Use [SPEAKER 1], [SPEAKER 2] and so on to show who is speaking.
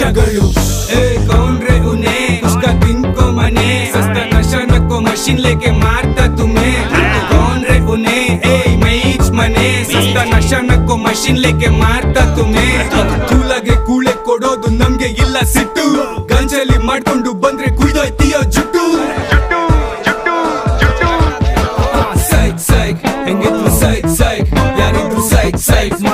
[SPEAKER 1] चगड़ू कौन रे उन्हें उसका दिन को मने सस्ता नशा नको मशीन लेके मारता तुम्हें कौन रे उन्हें मैच मने सस्ता नशा नको मशीन लेके मारता तुम्हें ಕೂಲಾಗೆ ಕೂಳೆ ಕೊಡೋದು ನಮ್ಗೆ ಇಲ್ಲ ಸಿಟ್ಟು ಗಂಜಲಿ ಮಾಡ್ಕೊಂಡು ಬಂದ್ರೆ ಕುಯ್ದೋಯ್ತೀಯೋ ಜುಟ್ಟು ಸೈಕ್ ಸೈಕ್ ಹೆಂಗಿದ್ರು ಸೈಕ್ ಸೈಕ್ ಯಾರಿದ್ರು ಸೈಕ್ ಸೈಕ್